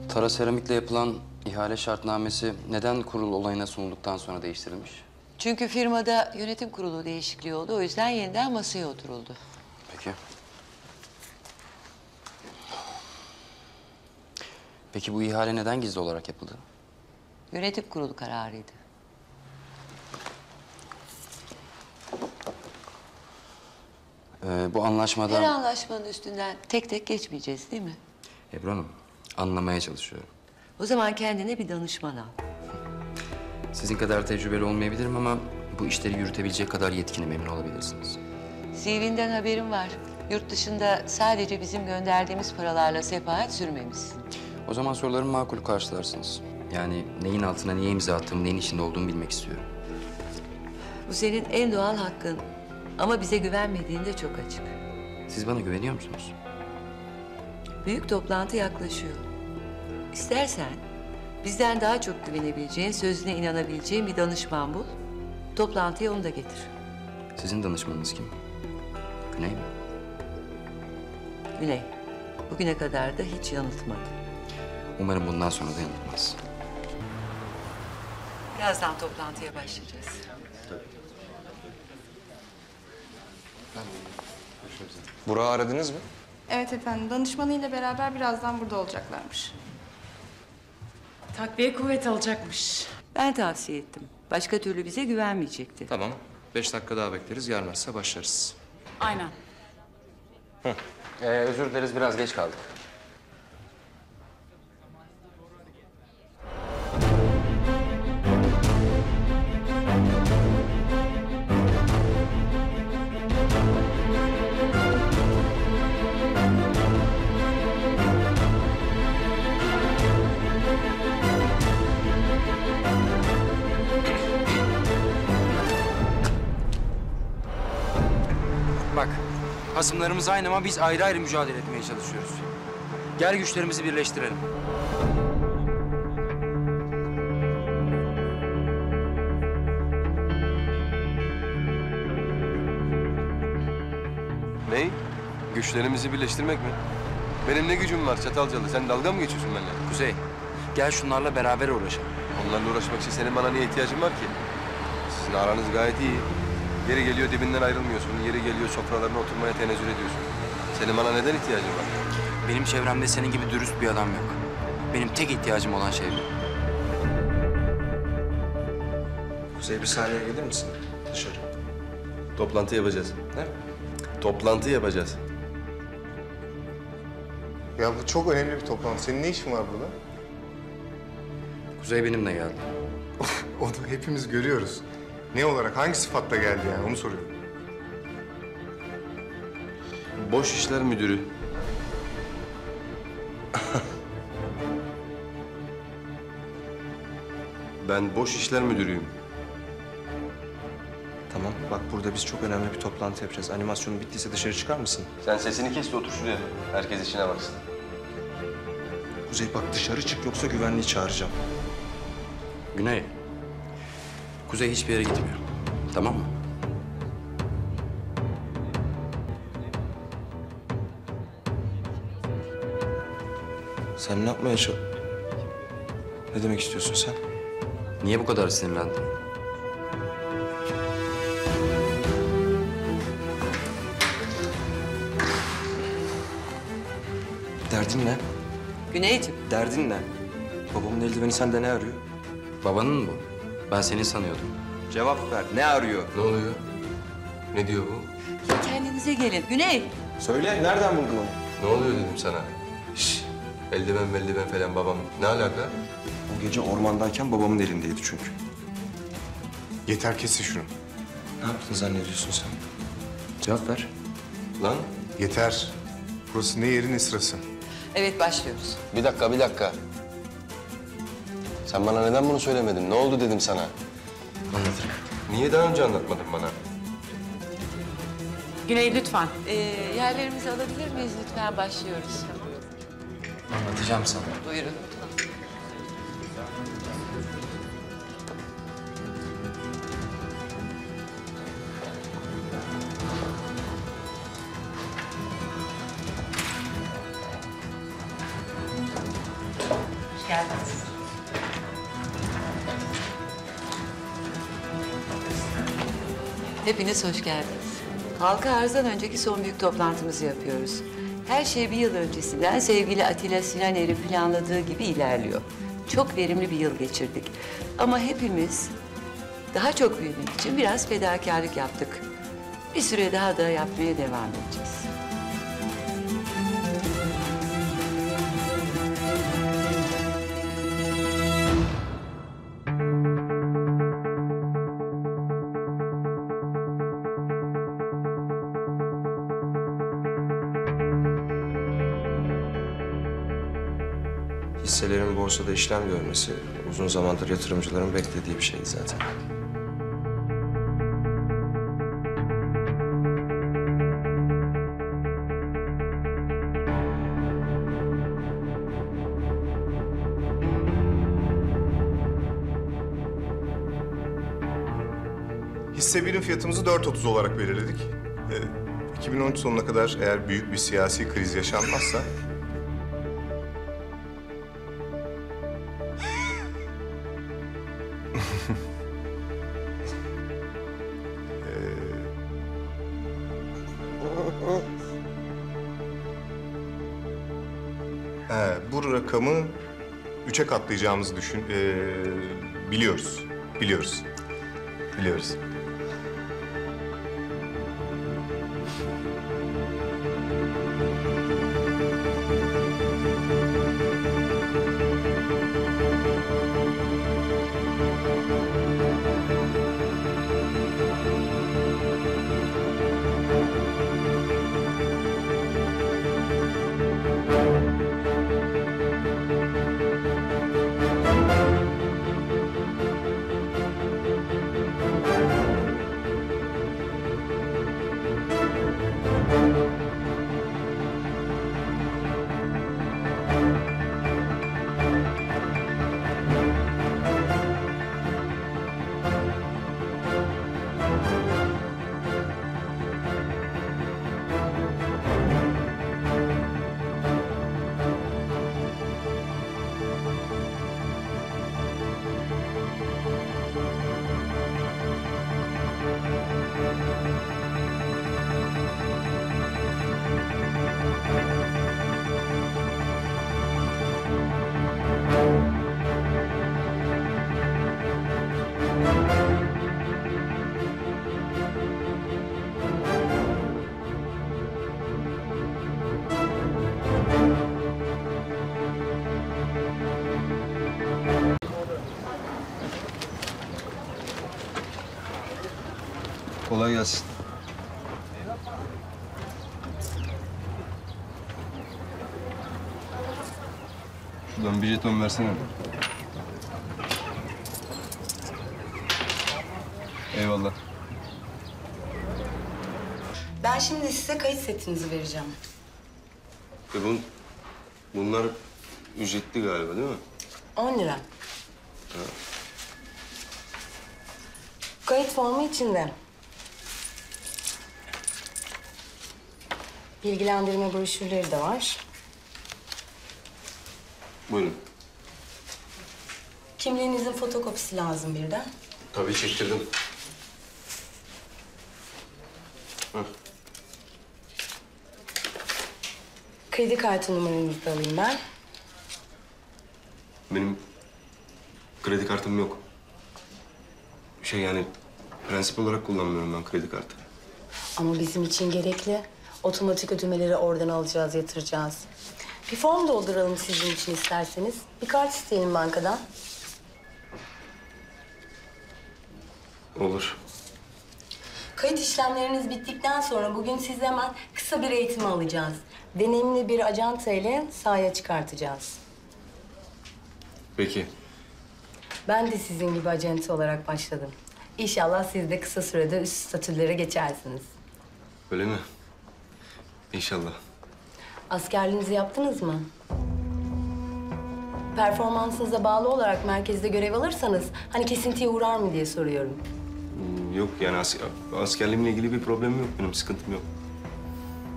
Tara Seramik'le yapılan ihale şartnamesi neden kurul olayına sunulduktan sonra değiştirilmiş? Çünkü firmada yönetim kurulu değişikliği oldu. O yüzden yeniden masaya oturuldu. Peki. Peki bu ihale neden gizli olarak yapıldı? Yönetim kurulu kararıydı. Bu anlaşmada... Her anlaşmanın üstünden tek tek geçmeyeceğiz değil mi? Ebru Hanım, anlamaya çalışıyorum. O zaman kendine bir danışman al. Sizin kadar tecrübeli olmayabilirim ama bu işleri yürütebilecek kadar yetkinim, emin olabilirsiniz. CV'nden haberim var. Yurt dışında sadece bizim gönderdiğimiz paralarla sefahat sürmemişsin. O zaman sorularımı makul karşılarsınız. Yani neyin altına niye imza attığımı, neyin içinde olduğumu bilmek istiyorum. Bu senin en doğal hakkın. Ama bize güvenmediğin de çok açık. Siz bana güveniyor musunuz? Büyük toplantı yaklaşıyor. İstersen bizden daha çok güvenebileceğin, sözüne inanabileceğin bir danışman bul. Toplantıya onu da getir. Sizin danışmanınız kim? Güney mi? Güney, bugüne kadar da hiç yanıltmadı. Umarım bundan sonra da yanılmaz. Birazdan toplantıya başlayacağız. Burak'ı aradınız mı? Evet efendim, danışmanıyla beraber birazdan burada olacaklarmış. Takviye kuvvet alacakmış. Ben tavsiye ettim. Başka türlü bize güvenmeyecekti. Tamam. 5 dakika daha bekleriz. Gelmezse başlarız. Aynen. Özür dileriz, biraz geç kaldık. Bak, hasımlarımız aynı ama biz ayrı ayrı mücadele etmeye çalışıyoruz. Gel güçlerimizi birleştirelim. Ney? Güçlerimizi birleştirmek mi? Benim ne gücüm var Çatalcalı? Sen dalga mı geçiyorsun benimle? Kuzey, gel şunlarla beraber uğraşalım. Onlarla uğraşmak için senin bana niye ihtiyacın var ki? Sizin aranız gayet iyi. Yeri geliyor dibinden ayrılmıyorsun. Yeri geliyor sofralarına oturmaya tenezzül ediyorsun. Senin bana neden ihtiyacın var? Benim çevremde senin gibi dürüst bir adam yok. Benim tek ihtiyacım olan şey bu. Kuzey bir saniye gelir misin? Dışarı. Toplantı yapacağız. Ne? Toplantı yapacağız. Ya bu çok önemli bir toplantı. Senin ne işin var burada? Kuzey benimle geldi. Onu hepimiz görüyoruz. Ne olarak, hangi sıfatla geldi yani onu soruyorum. Boş işler müdürü. Ben boş işler müdürüyüm. Tamam. Bak burada biz çok önemli bir toplantı yapacağız. Animasyonu bittiyse dışarı çıkar mısın? Sen sesini kes de otur şuraya. Herkes işine baksın. Kuzey bak dışarı çık yoksa güvenliği çağıracağım. Güney, Kuzey hiçbir yere gitmiyor. Tamam mı? Sen ne yapmaya Ne demek istiyorsun sen? Niye bu kadar sinirlendin? Derdin ne? Güneyciğim, Derdin ne? Babamın eldiveni sende ne arıyor? Babanın mı bu? Ben seni sanıyordum. Cevap ver. Ne arıyor? Ne oluyor? Ne diyor bu? kendinize gelin. Güney, Söyle. Nereden buldun onu? Ne oluyor dedim sana. Şş, eldiven falan babam. Ne alaka? O gece ormandayken babamın elindeydi çünkü. Yeter, kesin şunu. Ne yaptın zannediyorsun sen? Cevap ver. Lan Yeter. Burası ne yeri ne sırası. evet başlıyoruz. bir dakika. Sen bana neden bunu söylemedin? Ne oldu dedim sana. Anlatırım. Niye daha önce anlatmadın bana? Güney lütfen. Yerlerimizi alabilir miyiz lütfen? Başlıyoruz. Anlatacağım sana. Buyurun. geldiniz. Hepiniz hoş geldiniz. Halka arzdan önceki son büyük toplantımızı yapıyoruz. Her şey bir yıl öncesinden sevgili Atilla Sinaner'in planladığı gibi ilerliyor. Çok verimli bir yıl geçirdik. Ama hepimiz daha çok büyümek için biraz fedakarlık yaptık. Bir süre daha da yapmaya devam edeceğiz. Hisselerin borsada işlem görmesi uzun zamandır yatırımcıların beklediği bir şeydi zaten. Hisse birim fiyatımızı 4.30 olarak belirledik. 2013 sonuna kadar eğer büyük bir siyasi kriz yaşanmazsa... Bu rakamı 3'e katlayacağımızı biliyoruz. Biliyoruz. Kolay gelsin. Şuradan bir jeton versene. Eyvallah. Ben şimdi size kayıt setinizi vereceğim. Bunlar ücretli galiba değil mi? 10 lira. Kayıt formu içinde. Bilgilendirme broşürleri de var. Buyurun. Kimliğinizin fotokopisi lazım bir de. Tabii çektirdim. Kredi kartı numaranızı da alayım ben. Benim kredi kartım yok. Yani prensip olarak kullanmıyorum ben kredi kartı. Ama bizim için gerekli. Otomatik ödemeleri oradan alacağız, yatıracağız. Bir form dolduralım sizin için isterseniz. Bir kart isteyelim bankadan. Olur. Kayıt işlemleriniz bittikten sonra bugün sizi hemen kısa bir eğitim alacağız. Deneyimli bir acenta ile sahaya çıkartacağız. Peki. Ben de sizin gibi acenta olarak başladım. İnşallah siz de kısa sürede üst statülere geçersiniz. Öyle mi? İnşallah. Askerliğinizi yaptınız mı? Performansınıza bağlı olarak merkezde görev alırsanız hani kesintiye uğrar mı diye soruyorum. Yok yani askerliğimle ilgili bir problemim yok benim, sıkıntım yok.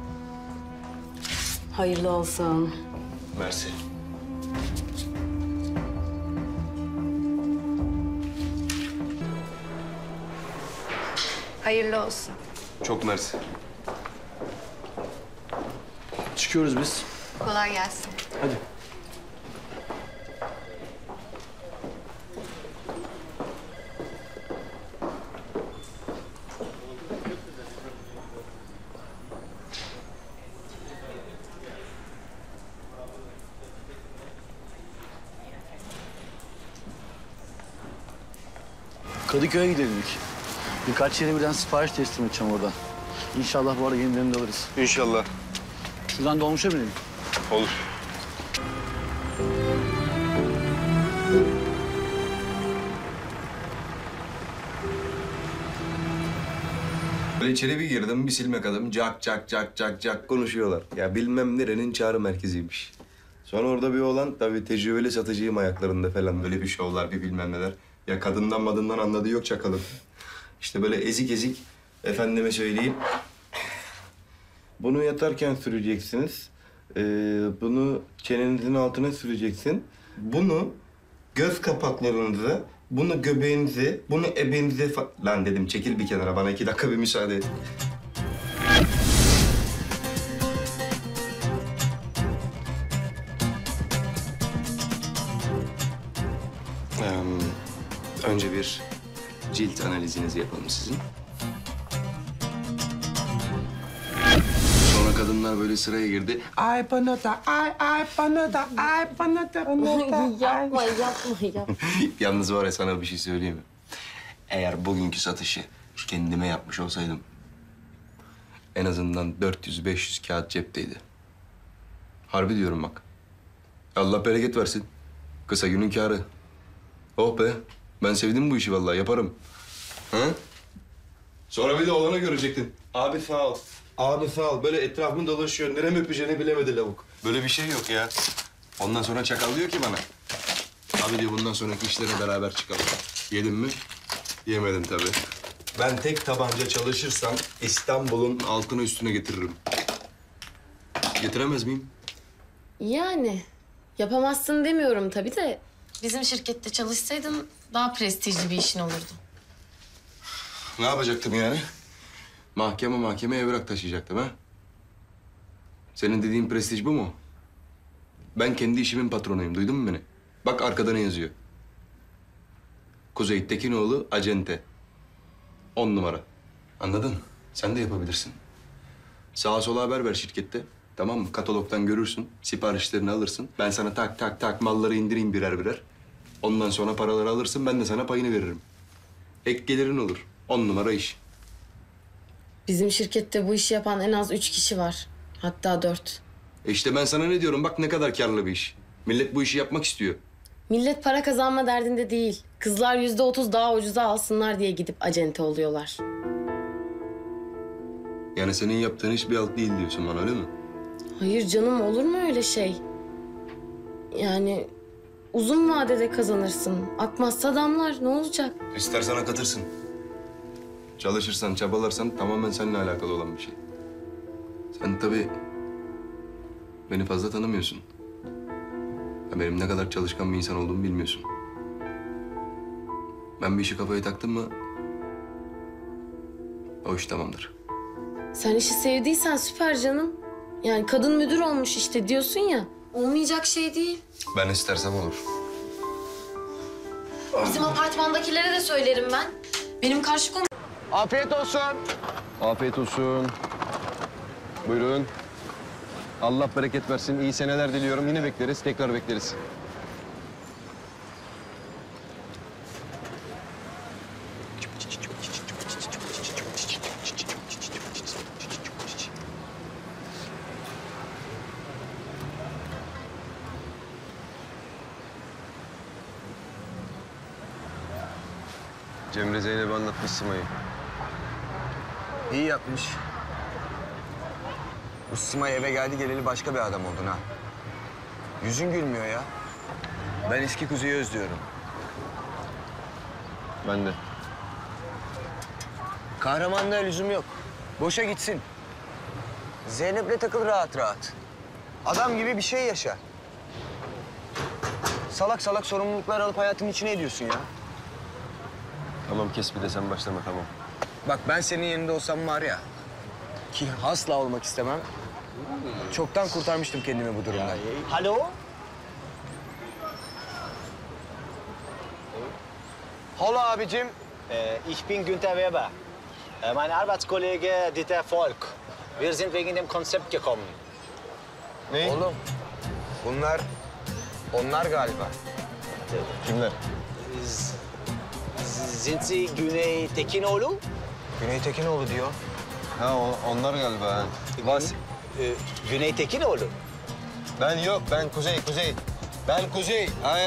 Hayırlı olsun. Mersi. Hayırlı olsun. Çok mersi. Çıkıyoruz biz. Kolay gelsin. Hadi. Kadıköy'e gidelim ilk. Birkaç yere birden sipariş teslim edeceğim oradan. İnşallah bu arada yenilerini de alırız. İnşallah. Şuradan dolmuşa binelim. Olur. Böyle içeri bir girdim, bir silmek adam cak cak cak cak cak konuşuyorlar. Ya bilmem nerenin çağrı merkeziymiş. Sonra orada bir oğlan tabii tecrübeli satıcıyım ayaklarında falan böyle bir şovlar, bir bilmem neler. Ya kadından madından anladığı yok çakalın. İşte böyle ezik ezik efendime söyleyeyim. Bunu yatarken süreceksiniz. Bunu çenenizin altına süreceksin. Bunu göz kapaklarınıza, bunu göbeğinize, bunu ebenize Lan dedim çekil bir kenara bana 2 dakika bir müsaade et. Önce bir cilt analizinizi yapalım sizin. Sonra kadınlar böyle sıraya girdi. Ay bana da, ay bana da, ay bana da. yapma. Yalnız var ya sana bir şey söyleyeyim mi? Eğer bugünkü satışı kendime yapmış olsaydım... en azından 400-500 kağıt cepteydi. Harbi diyorum bak. Allah bereket versin. Kısa günün kârı. Oh be. Ben sevdim bu işi vallahi yaparım. Ha? Sonra bir de olanı görecektin. Abi sağ ol. Abi sağ ol. Böyle etrafımı dolaşıyor. Neremi öpeceğini bilemedi lavuk. Böyle bir şey yok ya. Ondan sonra çakal diyor ki bana. Abi diyor bundan sonraki işlere beraber çıkalım. Yedin mi? Yemedim tabii. Ben tek tabanca çalışırsam İstanbul'un altını üstüne getiririm. Getiremez miyim? Yani yapamazsın demiyorum tabii de bizim şirkette çalışsaydın daha prestijli bir işin olurdu. Ne yapacaktım yani? Mahkeme evrak taşıyacaktım ha? Senin dediğin prestij bu mu? Ben kendi işimin patronuyum. Duydun mu beni? Bak arkada ne yazıyor? Kuzey Tekinoğlu Acente. 10 numara. Anladın? Sen de yapabilirsin. Sağa sola haber ver şirkette. Tamam mı? Katalogdan görürsün. Siparişlerini alırsın. Ben sana tak tak tak malları indireyim birer birer. Ondan sonra paraları alırsın. Ben de sana payını veririm. Ek gelirin olur. 10 numara iş. Bizim şirkette bu işi yapan en az 3 kişi var. Hatta 4. İşte ben sana ne diyorum? Bak ne kadar karlı bir iş. Millet bu işi yapmak istiyor. Millet para kazanma derdinde değil. Kızlar %30 daha ucuza alsınlar diye gidip acente oluyorlar. Yani senin yaptığın iş bir alt değil diyorsun bana öyle mi? Hayır canım, olur mu öyle şey? Yani uzun vadede kazanırsın. Akmazsa damlar, ne olacak? İstersen akatırsın. Çalışırsan, çabalarsan tamamen seninle alakalı olan bir şey. Sen tabii beni fazla tanımıyorsun. Ya benim ne kadar çalışkan bir insan olduğumu bilmiyorsun. Ben bir işi kafaya taktım mı o iş tamamdır. Sen işi sevdiysen süper canım. Yani kadın müdür olmuş işte diyorsun ya. Olmayacak şey değil. Ben istersem olur. Bizim apartmandakilere de söylerim ben. Benim karşı komşum... Afiyet olsun. Afiyet olsun. Buyurun. Allah bereket versin. İyi seneler diliyorum. Yine bekleriz. Tekrar bekleriz. Cemre Zeynep'e anlatmış Sima'yı. İyi yapmış. Bu Simay eve geldi geleli başka bir adam oldun ha. Yüzün gülmüyor ya. Ben eski Kuzey'i özlüyorum. Ben de. Kahramanlığa lüzum yok. Boşa gitsin. Zeynep'le takıl rahat rahat. Adam gibi bir şey yaşa. Salak salak sorumluluklar alıp hayatın içine ediyorsun ya. Tamam kes bir de sen başlama tamam. Bak ben senin yerinde olsam var ya, ki asla olmak istemem. Çoktan kurtarmıştım kendimi bu durumdan. Hallo? Hallo abicim. Ich bin Günther Weber. Mein Arbeitskollege Dieter Volk. Wir sind wegen dem Konzept gekommen. Ne? Oğlum, onlar galiba. Kimler? Sind Sie Güney Tekinoğlu? Güney Tekinoğlu diyor. Ha onlar galiba. Ha. Vas. Güney Tekinoğlu. Ben yok, ben Kuzey. Ben Kuzey.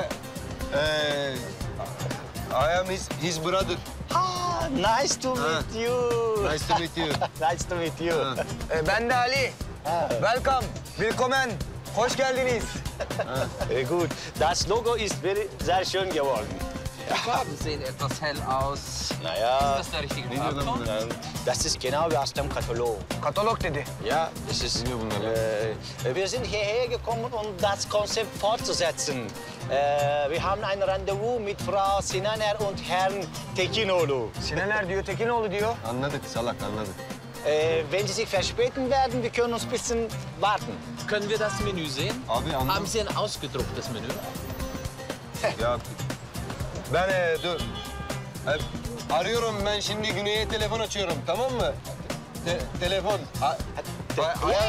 I am his brother. Ha, nice to meet you. Nice to meet you. Nice to meet you. Ben de Ali. Welcome, willkommen. Hoş geldiniz. Gut, das Logo ist sehr schön geworden. Die Farben sehen etwas hell aus. Naja, Ist das der richtige Farbton? das ist genau wie aus dem Katalog. Katalog dedi. Ja, es ist... wir sind hierher gekommen, um das Konzept fortzusetzen. Wir haben ein Rendezvous mit Frau Sinaner und Herrn Tekinoğlu. Sinaner diyor, Tekinoğlu diyor. Anladık salak, anladık. Wenn Sie sich verspäten werden, wir können uns ein bisschen warten. Können wir das Menü sehen? Abi anladım. Haben Sie ein ausgedrucktes Menü? Ya ben dur. Arıyorum ben şimdi Güney'e telefon açıyorum, tamam mı? Telefon. I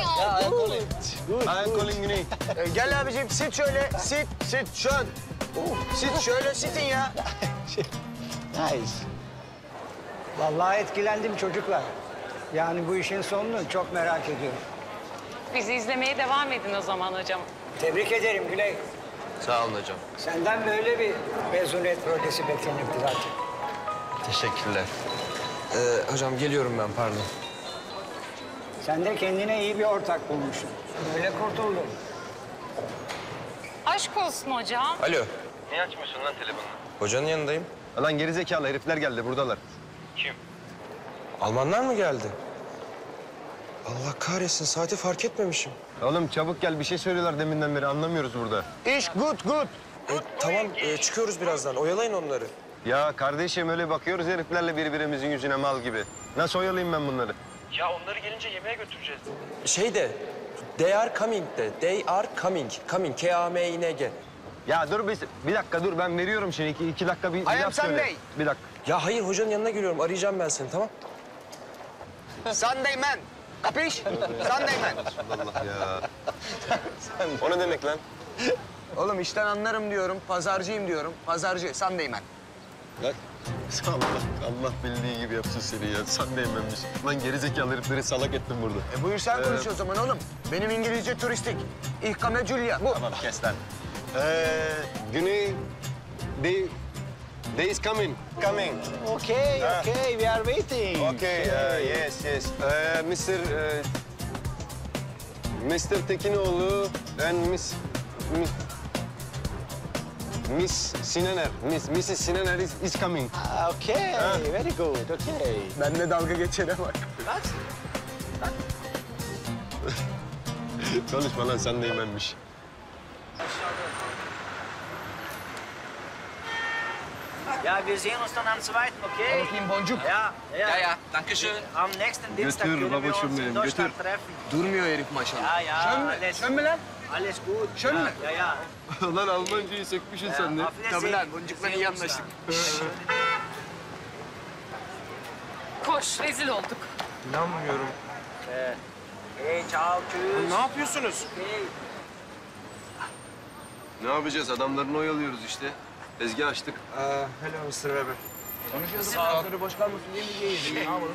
am calling Güney. Gel abicim, sit şöyle. Sit şön. Sit şöyle, sitin ya. Nice. Vallahi etkilendim çocuklar. Yani bu işin sonunu çok merak ediyorum. Bizi izlemeye devam edin o zaman hocam. Tebrik ederim Güney. Sağ olun hocam. Senden böyle bir mezuniyet projesi beklenirdi zaten. Teşekkürler. Hocam geliyorum ben, pardon. Sen de kendine iyi bir ortak bulmuşsun. Böyle kurtuldun. Aşk olsun hocam. Alo. Niye açmıyorsun lan telefonunu? Hocanın yanındayım. Lan gerizekalı herifler geldi, buradalar. Almanlar mı geldi? Allah kahretsin, saati fark etmemişim. Oğlum çabuk gel, bir şey söylüyorlar deminden beri, anlamıyoruz burada. İş good. Tamam, çıkıyoruz birazdan. Oyalayın onları. Ya kardeşim öyle bakıyoruz heriflerle birbirimizin yüzüne mal gibi. Nasıl oyalayayım ben bunları? Ya onları gelince yemeğe götüreceğiz. They are coming de. They are coming. Coming. K-A-M-I-N-G. Ya dur bir dakika dur, ben veriyorum şimdi. İki dakika bir laf söyle. Sunday. Bir dakika. Ya hayır, hocanın yanına geliyorum. Arayacağım ben seni, tamam? Sunday man. Kapış? Sunday man. Allah ya. O ne demek lan? Oğlum işten anlarım diyorum, pazarcıyım diyorum. Pazarcı, Sunday man. Lan Allah bildiği gibi yapsın seni ya. Sen değmenmiş. Lan gerizekalı herifleri salak ettim burada. Buyur sen konuş o zaman oğlum. Benim İngilizce turistik. Ich komme Julia. Bu. Tamam kes lan. Güney, they is coming. Okay, we are waiting. Okay, yes. Mr. Tekinoğlu and Miss Sinaner, Mrs. Sinaner is coming. Okay, very good, okay. Benimle dalga geçene bak. Konuşma lan, sen değmenmiş. Ja, wir sehen uns dann am 2., okay? Bakayım boncuk. Ja, danke schön. Am nächsten Dienstag Götür können wir babacığım uns in benim, Deutschland götür. treffen. Durmuyor herif maşallah. Ja, Şön mü? alles, Şön mü lan? alles gut. Şön mü? Ja. Lan Almancayı sökmüşsün sen de. Auf Wiedersehen. Tabii lan, boncukla iyi anlaştık. Koş, rezil olduk. İnanmıyorum. Hey, ciao, tschüss. Ne yapıyorsunuz? Ne yapacağız? Adamlarını oyalıyoruz işte. Tezgah açtık. Hello Mr. Weber. Konuşuyoruz. Ağızları boş kalmasın diye mi yiyelim? Ne yapalım?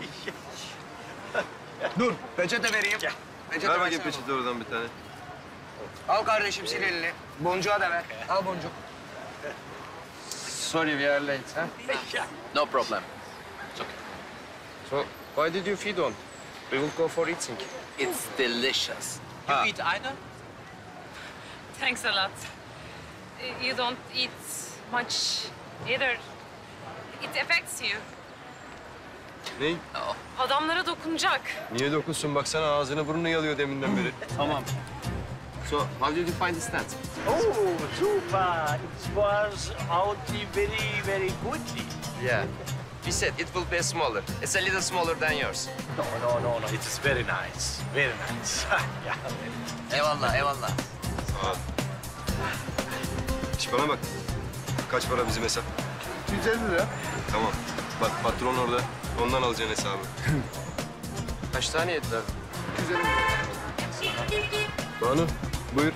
Dur, peçete vereyim. Peçete Ver bakayım versene. peçete oradan bir tane. Al kardeşim sil elini. Boncuğa da ver. Al boncuk. Sorry, we are late. Huh? No problem. So, why did you feed on? We will go for eating. It's delicious. You eat eine? Thanks a lot. You don't eat much either. It affects you. Ne? Adamlara dokunacak. Niye dokunsun? Baksana ağzını burnunu yalıyor deminden beri. Tamam. So, how did you find the stand? Oh, super. It was out very, very good. Yeah. We said it will be smaller. It's a little smaller than yours. No. It is very nice. Very nice. Ya, Eyvallah, eyvallah. Sağ ol. İş bana bak. Kaç para bizim hesap? 150 lira. Tamam. Bak patron orada. Ondan alacaksın hesabı. Kaç tane yediler? 150 lira. Banu, buyur.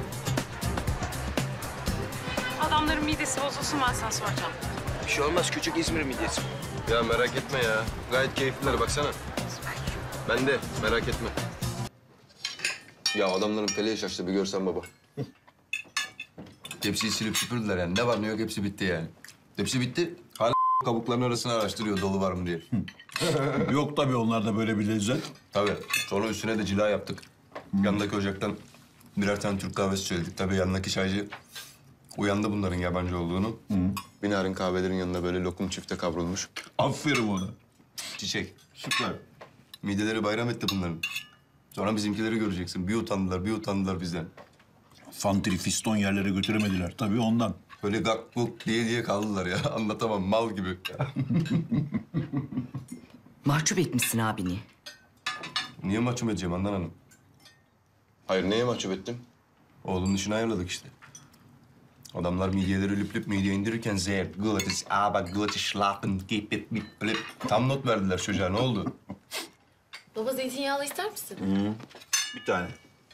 Adamların midesi bozulsun, ben sana soracağım. Bir şey olmaz, küçük İzmir midyesi. Ya merak etme ya. Gayet keyifliler baksana. Ben de merak etme. Ya adamların peleği şaştı bir görsen baba. Tepsiyi silip süpürdüler yani. Ne var ne yok hepsi bitti yani. Tepsi bitti. Hala kabukların arasını araştırıyor dolu var mı diye. Yok tabii onlarda böyle bir lezzet. Tabii. Sonra üstüne de cila yaptık. Yanındaki ocaktan birer tane Türk kahvesi söyledik. Tabii yanındaki çaycı uyandı bunların yabancı olduğunu. Bir narin kahvelerin yanına böyle lokum çifte kavrulmuş. Aferin ona. Çiçek. Süper. Mideleri bayram etti bunların. Sonra bizimkileri göreceksin. Bir utandılar bizden. Fantili fiston yerlere götüremediler tabii ondan. Böyle gak buk diye kaldılar ya. Anlatamam, mal gibi. Mahcup etmişsin abini. Niye mahcup edeceğim Handan Hanım? Hayır, neye mahcup ettim? Oğlunun işini ayarladık işte. Adamlar midyeleri lüp lüp midye indirirken sehr gut ist, aber gut schlafen gibt it. Öyle tam not verdiler çocuğa. Ne oldu? Baba zeytinyağlı ister misin? Bir tane.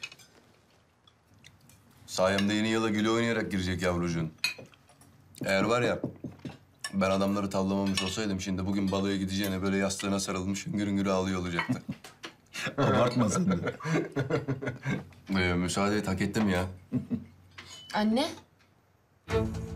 Sayemde yeni yıla güle oynayarak girecek yavrucuğun. Eğer var ya, ben adamları tavlamamış olsaydım şimdi bugün baloya gideceğine böyle yastığına sarılmış hüngür hüngür ağlıyor olacaktı. Abartma sen de. Müsaade et, hak ettim ya. Anne.